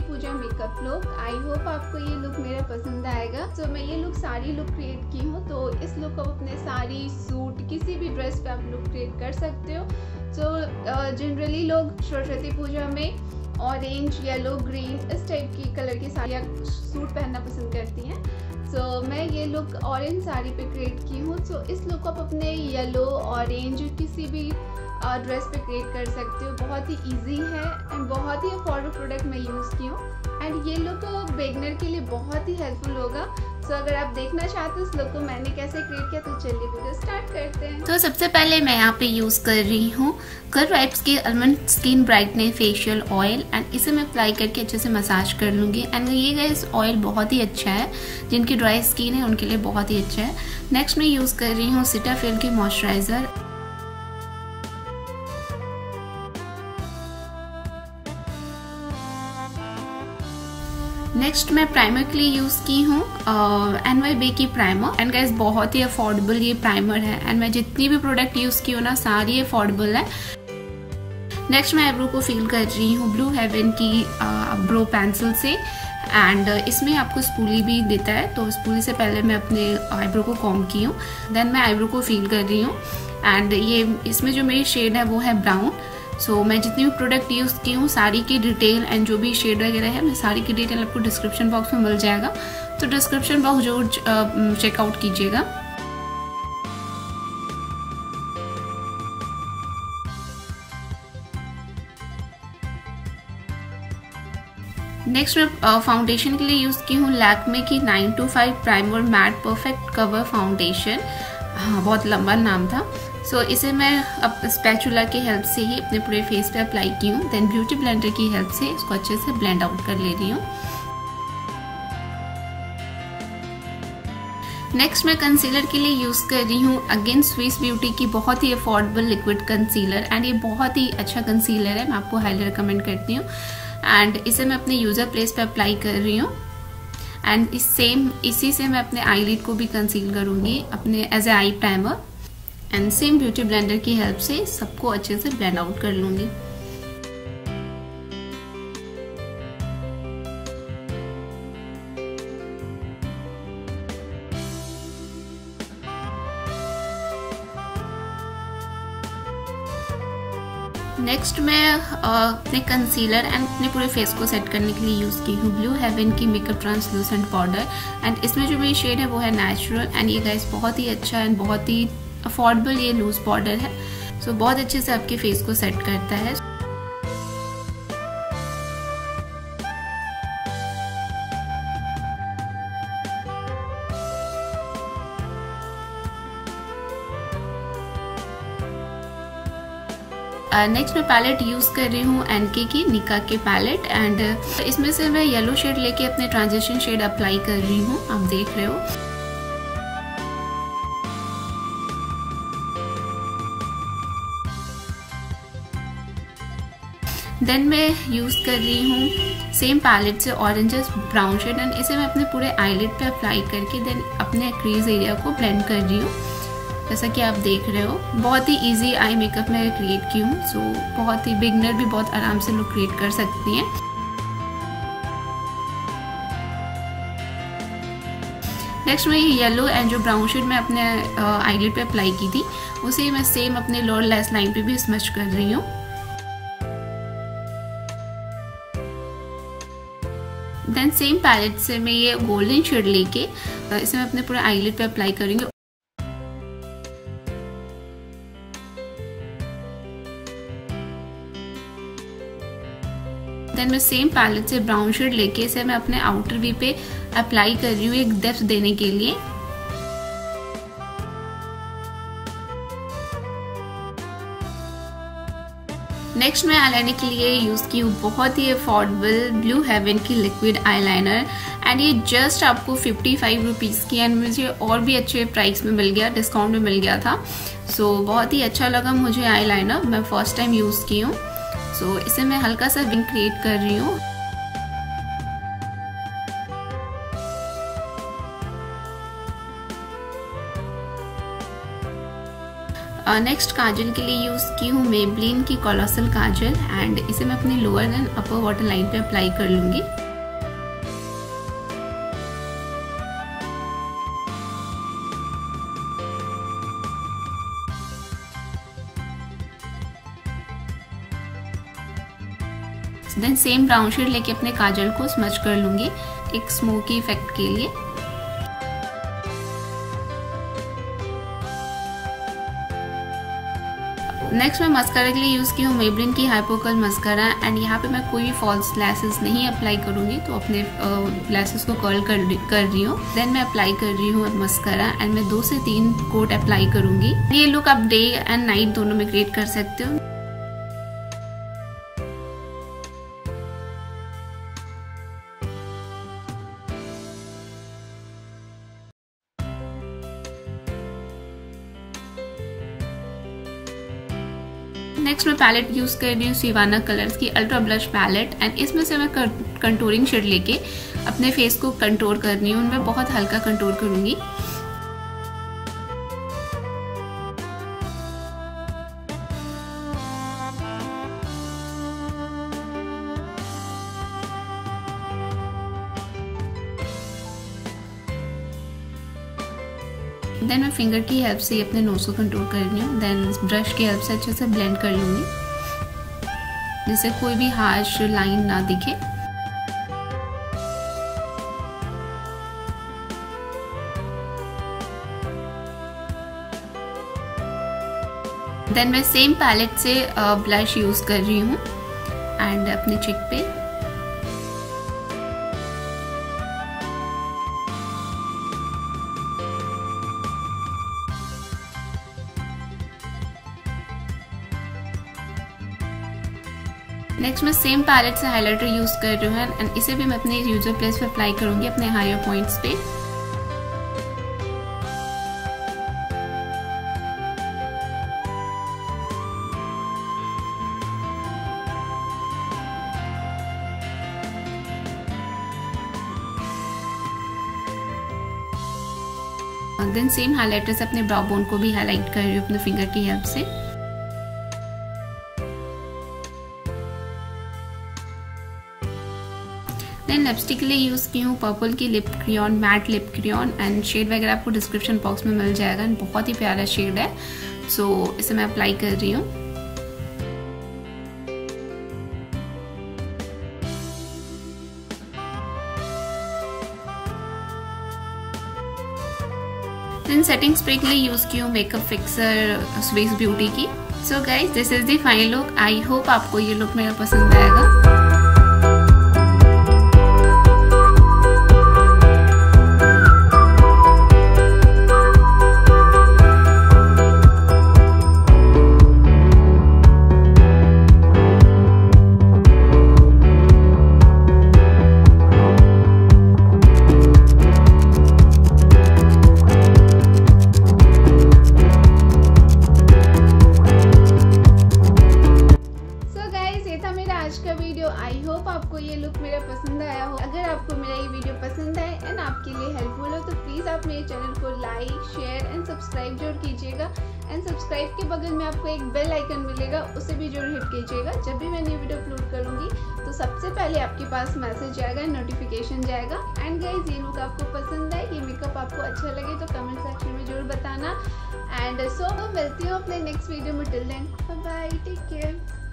Puja makeup look. I hope आपको ये look मेरा पसंद आएगा। तो मैं ये लुक साड़ी लुक क्रिएट की हूँ, तो इस लुक को अपने साड़ी सूट किसी भी ड्रेस पे आप लुक क्रिएट कर सकते हो। तो जनरली लोग सरस्वती पूजा में ऑरेंज, येलो, ग्रीन इस टाइप की कलर की साड़ियाँ सूट पहनना पसंद करती हैं। तो मैं ये लुक ऑरेंज साड़ी पे क्रिएट की हूँ। तो इस लुक को आप अपने येलो, ऑरेंज किसी भी ड्रेस पे क्रिएट कर सकते हो। बहुत ही इजी है एंड बहुत ही अफोर्डेबल प्रोडक्ट मैं यूज़ की हूँ एंड ये लुक बिगनर के लिए बहुत ही हेल्पफुल होगा। तो अगर आप देखना चाहते हो इस लुक को मैंने कैसे क्रिएट किया, तो चलिए वीडियो स्टार्ट करते हैं। तो सबसे पहले मैं यहाँ पे यूज़ कर रही हूँ कर्व वाइब्स की almond skin brightening facial oil and इसे मैं अप्लाई करके अच्छे से मसाज कर लूँगी। एंड ये गाइस ऑयल बहुत ही अच्छा है, जिनकी ड्राई स्किन है उनके लिए बहुत ही अच्छा है। नेक्स्ट मैं यूज़ कर रही हूँ सीटाफिल की मॉइस्चराइज़र। नेक्स्ट मैं प्राइमर के लिए यूज़ की हूँ NYB की प्राइमर। एंड गाइस बहुत ही अफोर्डेबल ये प्राइमर है एंड मैं जितनी भी प्रोडक्ट यूज़ की हूँ ना सारी अफोर्डेबल है। नेक्स्ट मैं आईब्रो को फिल कर रही हूँ ब्लू हेवन की ब्रो पेंसिल से एंड इसमें आपको स्पूली भी देता है, तो स्पूली से पहले मैं अपने आईब्रो को कॉम्ब की हूँ। देन मैं आईब्रो को फिल कर रही हूँ एंड ये इसमें जो मेरी शेड है वो है ब्राउन। सो मैं जितनी भी प्रोडक्ट यूज़ की हूँ सारी की डिटेल एंड जो भी शेड वगैरह है मैं सारी की डिटेल आपको डिस्क्रिप्शन बॉक्स में मिल जाएगा, तो डिस्क्रिप्शन बॉक्स जरूर चेकआउट कीजिएगा। नेक्स्ट मैं फाउंडेशन के लिए यूज़ की हूँ लैक्मे की 925 primer matte perfect cover foundation. हाँ, बहुत लंबा नाम था। सो इसे मैं अब स्पैचुला की हेल्प से ही अपने पूरे फेस पे अप्लाई की हूँ। देन ब्यूटी ब्लेंडर की हेल्प से इसको अच्छे से ब्लेंड आउट कर ले रही हूँ। नेक्स्ट मैं कंसीलर के लिए यूज़ कर रही हूँ अगेन स्विस ब्यूटी की बहुत ही अफोर्डेबल लिक्विड कंसीलर एंड ये बहुत ही अच्छा कंसीलर है, मैं आपको हाईली रिकमेंड करती हूँ। एंड इसे मैं अपने यूज़र प्लेस पे अप्लाई कर रही हूँ एंड इसी से मैं अपने आईलिड को भी कंसील करूँगी अपने as a eye primer and same beauty blender की हेल्प से सबको अच्छे से ब्लेंड आउट कर लूँगी। नेक्स्ट मैं अपने कंसीलर एंड अपने पूरे फेस को सेट करने के लिए यूज़ की हूँ ब्लू हेवन की मेकअप ट्रांसलूसेंट पाउडर एंड इसमें जो मेरी शेड है वो है नेचुरल एंड ये गाइस बहुत ही अच्छा एंड बहुत ही अफोर्डेबल ये लूज पाउडर है। सो बहुत अच्छे से आपके फेस को सेट करता है। नेक्स्ट मैं पैलेट यूज़ कर रही हूँ NK की निका के पैलेट एंड इसमें से मैं येलो शेड लेके अपने ट्रांजिशन शेड अप्लाई कर रही हूँ, आप देख रहे हो। देन मैं यूज़ कर रही हूँ सेम पैलेट से ऑरेंजेस ब्राउन शेड एंड इसे मैं अपने पूरे आईलिड पे अप्लाई करके देन अपने क्रीज एरिया को ब्लेंड कर रही हूँ, जैसा कि आप देख रहे हो। बहुत ही इजी आई मेकअप मैं क्रिएट की हूँ। सो बहुत ही बिगनर भी बहुत आराम से लोग क्रिएट कर सकती हैं। नेक्स्ट मैं ये येलो एंड जो ब्राउन शेड मैं अपने आईलिड पे अप्लाई की थी उसे मैं सेम अपने लोअर लैश लाइन पे भी स्मच कर रही हूँ। देन सेम पैलेट से मैं ये गोल्डन शेड लेके इसे मैं अपने पूरे आईलिड पे अप्लाई करूँगी। देन मैं सेम पैलेट से ब्राउन शेड लेके इसे मैं अपने आउटर वी पे अप्लाई कर रही हूँ एक डेप्थ देने के लिए। नेक्स्ट मैं आईलाइनर के लिए यूज़ की हूँ बहुत ही अफोर्डेबल ब्लू हेवन की लिक्विड आईलाइनर एंड ये जस्ट आपको 55 रुपीज़ की एंड मुझे और भी अच्छे प्राइस में मिल गया, डिस्काउंट में मिल गया था। सो बहुत ही अच्छा लगा मुझे आईलाइनर, मैं फर्स्ट टाइम यूज़ की हूँ। सो इसे मैं हल्का सा विंग क्रिएट कर रही हूँ। नेक्स्ट काजल के लिए यूज़ की हूँ मेबलिन की कोलोसल काजल एंड इसे मैं अपनी lower and upper water line पे अप्लाई कर लूँगी। देन सेम ब्राउन शेड लेके अपने काजल को स्मच कर लूँगी एक स्मोकी इफेक्ट के लिए। नेक्स्ट मैं मस्कारा के लिए यूज़ की हूँ मेबलिन की हाइपोकर्ल मस्कारा एंड यहाँ पे मैं कोई भी फॉल्स लैसेस नहीं अप्लाई करूँगी, तो अपने लैसेस को कर्ल कर रही हूँ। देन मैं अप्लाई कर रही हूँ मस्कारा एंड मैं 2 से 3 कोट अप्लाई करूँगी। ये लुक आप डे एंड नाइट दोनों में क्रिएट कर सकते हो। नेक्स्ट मैं पैलेट यूज़ कर रही हूँ सिवाना कलर्स की अल्ट्रा ब्लश पैलेट एंड इसमें से मैं कंटूरिंग शेड लेके अपने फेस को कंटूर कर रही हूँ। मैं बहुत हल्का कंटूर करूँगी। देन मैं फिंगर की हेल्प से अपने नोज को कंटूर कर रही हूँ। देन ब्रश की हेल्प से अच्छे से ब्लेंड कर लूँगी जिससे कोई भी हार्श लाइन ना दिखे। देन मैं सेम पैलेट से ब्लश यूज़ कर रही हूँ एंड अपने चिक पे नेक्स्ट मैं सेम पैलेट से हाइलाइटर यूज़ कर रही हूँ एंड इसे भी मैं अपने यूजर प्लेस पे अप्लाई करूँगी अपने हायर पॉइंट्स पे। देन सेम हाइलाइटर से अपने ब्राउ बोन को भी हाईलाइट कर रही हूँ अपने फिंगर की हेल्प से। देन लिपस्टिक के लिए यूज़ की हूँ पर्पल की lip crayon matte lip crayon and shade वगैरह आपको डिस्क्रिप्शन बॉक्स में मिल जाएगा एंड बहुत ही प्यारा शेड है। सो इसे मैं अप्लाई कर रही हूँ। देन सेटिंग स्प्रे के लिए यूज़ की हूँ मेकअप फिक्सर स्विस ब्यूटी की। So guys this is the final look. I hope आपको ये लुक मेरा पसंद आएगा। आई होप आपको ये लुक मेरा पसंद आया हो। अगर आपको मेरा ये वीडियो पसंद आए एंड आपके लिए हेल्पफुल हो तो प्लीज़ आप मेरे चैनल को लाइक शेयर एंड सब्सक्राइब जरूर कीजिएगा एंड सब्सक्राइब के बगल में आपको एक बेल आइकन मिलेगा, उसे भी जरूर हिट कीजिएगा। जब भी मैं न्यू वीडियो अपलोड करूँगी तो सबसे पहले आपके पास मैसेज आएगा, नोटिफिकेशन जाएगा। एंड गाइज ये लुक आपको पसंद आए, ये मेकअप आपको अच्छा लगे तो कमेंट सेक्शन में जरूर बताना। एंड सो मिलती हूँ अपने नेक्स्ट वीडियो में। Till then bye bye, take care.